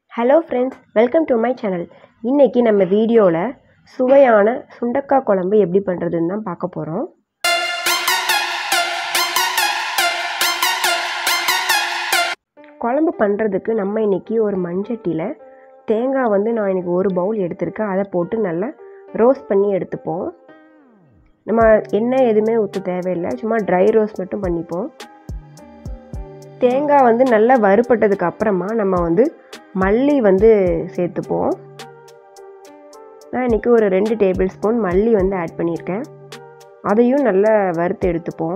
Hello friends, welcome to my channel. இன்றைக்கி நம்ம வீடியோவில் சுவையான சுண்டக்காய் குழம்பு எப்படி பண்ணுறதுன்னு தான் பார்க்க போகிறோம். குழம்பு பண்ணுறதுக்கு நம்ம இன்றைக்கி ஒரு மண்சட்டியில் தேங்காய் நான் இன்றைக்கி ஒரு பவுல் எடுத்திருக்கேன். அதை போட்டு நல்லா ரோஸ்ட் பண்ணி எடுத்துப்போம். நம்ம எண்ணெய் எதுவுமே ஊற்ற தேவையில்லை, சும்மா ட்ரை ரோஸ்ட் மட்டும் பண்ணிப்போம். தேங்காய் நல்லா வறுபட்டதுக்கு அப்புறமா நம்ம மல்லி சேர்த்துப்போம். நான் இன்றைக்கி ஒரு 2 டேபிள் ஸ்பூன் மல்லி ஆட் பண்ணியிருக்கேன். அதையும் நல்லா வறுத்து எடுத்துப்போம்.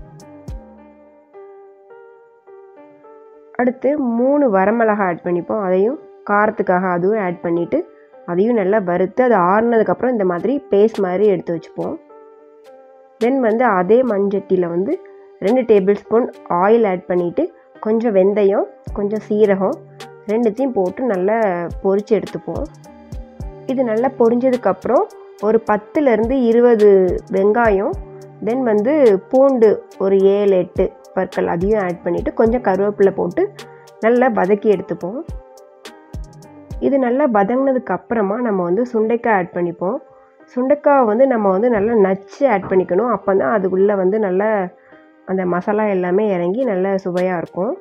அடுத்து 3 வரமிளகாய் ஆட் பண்ணிப்போம். அதையும் காரத்துக்காக அதுவும் ஆட் பண்ணிவிட்டு அதையும் நல்லா வறுத்து அது ஆறுனதுக்கப்புறம் இந்த மாதிரி பேஸ்ட் மாதிரி எடுத்து வச்சுப்போம். தென் அதே மண்சட்டியில் 2 டேபிள் ஸ்பூன் ஆயில் ஆட் பண்ணிவிட்டு கொஞ்சம் வெந்தயம், கொஞ்சம் சீரகம் ரெண்டுத்தையும் போட்டு நல்லா பொரித்து எடுத்துப்போம். இது நல்லா பொரிஞ்சதுக்கப்புறம் ஒரு 10லேருந்து 20 வெங்காயம், தென் பூண்டு ஒரு 7-8 பற்கள் அதையும் ஆட் பண்ணிவிட்டு கொஞ்சம் கருவேப்பிலை போட்டு நல்லா வதக்கி எடுத்துப்போம். இது நல்லா வதங்கினதுக்கப்புறமா நம்ம சுண்டைக்காய் ஆட் பண்ணிப்போம். சுண்டைக்காய் நம்ம நல்லா நச்சு ஆட் பண்ணிக்கணும். அப்போ தான் அதுக்குள்ளே நல்லா அந்த மசாலா எல்லாமே இறங்கி நல்லா சுவையாக இருக்கும்.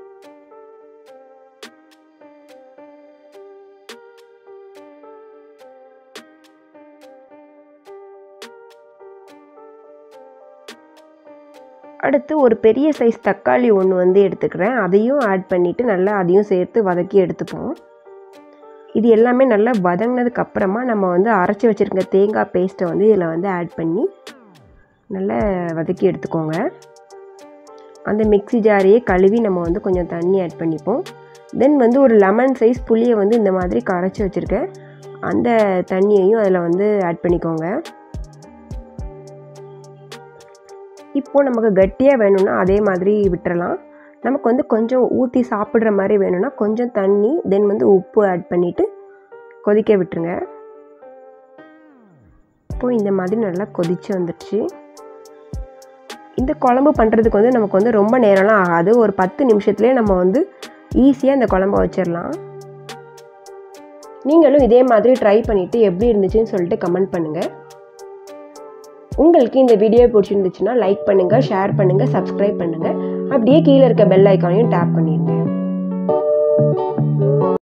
அடுத்து ஒரு பெரிய சைஸ் தக்காளி ஒன்று எடுத்துக்கிறேன். அதையும் ஆட் பண்ணிவிட்டு நல்லா அதையும் சேர்த்து வதக்கி எடுத்துப்போம். இது எல்லாமே நல்லா வதங்கினதுக்கப்புறமா நம்ம அரைச்சி வச்சுருக்க தேங்காய் பேஸ்ட்டை இதில் ஆட் பண்ணி நல்லா வதக்கி எடுத்துக்கோங்க. அந்த மிக்ஸி ஜாரையே கழுவி நம்ம கொஞ்சம் தண்ணி ஆட் பண்ணிப்போம். தென் ஒரு லெமன் சைஸ் புளியை இந்த மாதிரி கரைச்சி வச்சுருக்கேன். அந்த தண்ணியையும் அதில் ஆட் பண்ணிக்கோங்க. இப்போது நமக்கு கட்டியாக வேணும்னா அதே மாதிரி விட்டுறலாம். நமக்கு கொஞ்சம் ஊற்றி சாப்பிட்ற மாதிரி வேணும்னா கொஞ்சம் தண்ணி, தென் உப்பு ஆட் பண்ணிவிட்டு கொதிக்க விட்டுருங்க. இப்போது இந்த மாதிரி நல்லா கொதித்து வந்துடுச்சு. இந்த குழம்பு பண்ணுறதுக்கு நமக்கு ரொம்ப நேரம்லாம் ஆகாது. ஒரு 10 நிமிஷத்துலேயே நம்ம ஈஸியாக இந்த குழம்பை வச்சிடலாம். நீங்களும் இதே மாதிரி ட்ரை பண்ணிவிட்டு எப்படி இருந்துச்சுன்னு சொல்லிட்டு கமெண்ட் பண்ணுங்கள். உங்களுக்கு இந்த வீடியோ பிடிச்சிருந்துச்சுன்னா லைக் பண்ணுங்கள், ஷேர் பண்ணுங்கள், சப்ஸ்கிரைப் பண்ணுங்கள். அப்படியே கீழே இருக்க பெல் ஐக்கானையும் டேப் பண்ணிடுங்க.